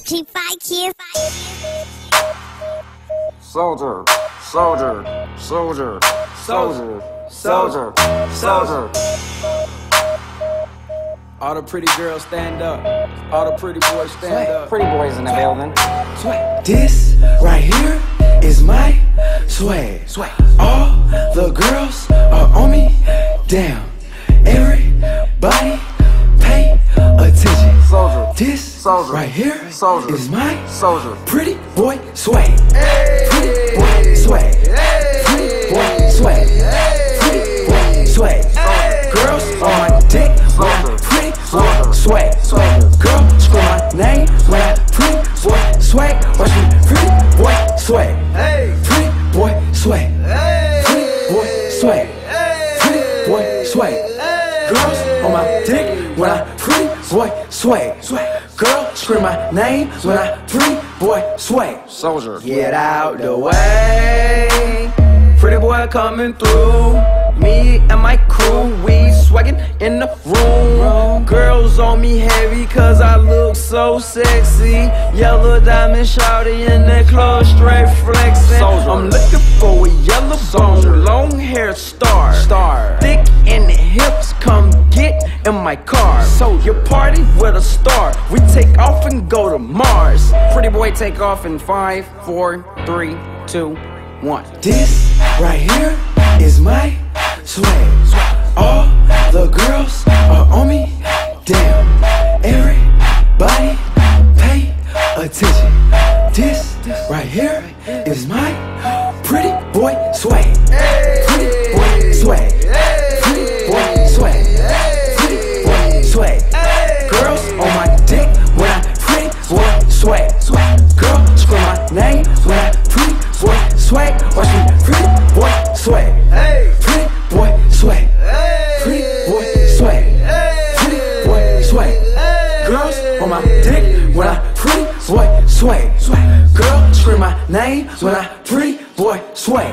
G5 kids. Soldier, soldier, soldier, soldier, soldier, soldier. All the pretty girls stand up. All the pretty boys stand up. Pretty boys in the building. This right here is my swag. All the girls are on me. Damn, everybody pay attention. Soldier, This soldier, right here soldier, is my soldier. pretty boy swag. Pretty boy swag. Pretty boy swag. Pretty boy swag. Girls on my dick when I pretty boy swag. Girl, scream my name when I pretty boy swag. Watch me pretty boy swag. Pretty boy swag. Pretty boy swag. Pretty boy swag. Girls on my dick when I pretty boy swag. Girl, scream my name when I pretty boy swag. Soldier. Get out the way. Pretty boy coming through. Me and my crew, we swaggin' in the room. Girls on me heavy cause I look so sexy. Yellow diamond shawty in the clothes, straight flexin'. I'm looking for a yellow bone, long hair star. Thick in the hips, come get in my car. So you party with a star, we take off and go to Mars. Pretty boy take off in 5, 4, 3, 2, 1. This right here is my swag. All the girls are on me. Damn, everybody pay attention. This right here is my pretty boy swag. Pretty boy swag. Pretty boy swag. Pretty boy swag. Girls on my dick when I pretty boy swag. Girl, scream my name when I pretty boy swag. Watch me pretty boy swag. Pretty boy swag. Pretty boy swag. Pretty boy swag. Girls on my dick when I pretty boy swag. Girl, scream my name when I pretty boy swag.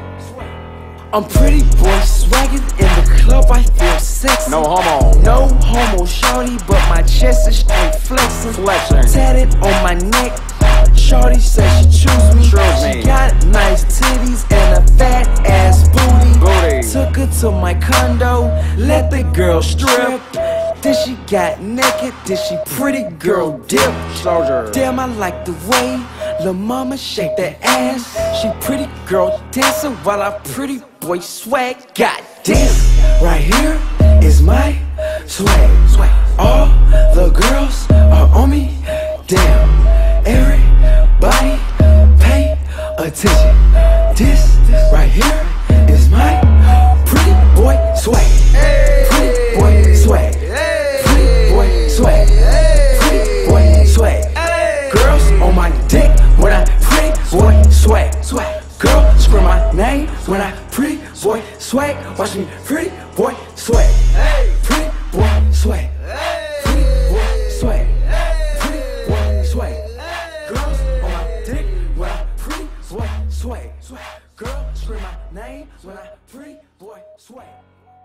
I'm pretty boy swaggin' in the club, I feel sexy. No homo. No homo, shorty, but my chest is straight flexin'. Tatted on my neck, shorty said she choose me. She got nice titties and a fat ass booty. Took her to my condo, let the girl strip. Then she got naked, then she pretty girl dip. Soldier. Damn, I like the way lil' mama shake that ass. She pretty girl dancing while I pretty boy swag. God damn, right here is my swag. All the girls are on me. Damn, everybody pay attention. This right here is my pretty boy swag. Pretty boy swag. Pretty boy swag. Pretty boy swag. Girls on my dick when I pretty boy swag. Girl, scream my name when I pretty boy swag. Watch me pretty boy swag. Pretty boy swag. Pretty boy swag. Pretty boy swag. Girls on my dick when I pretty boy swag. Girl, scream my name when I pretty boy swag.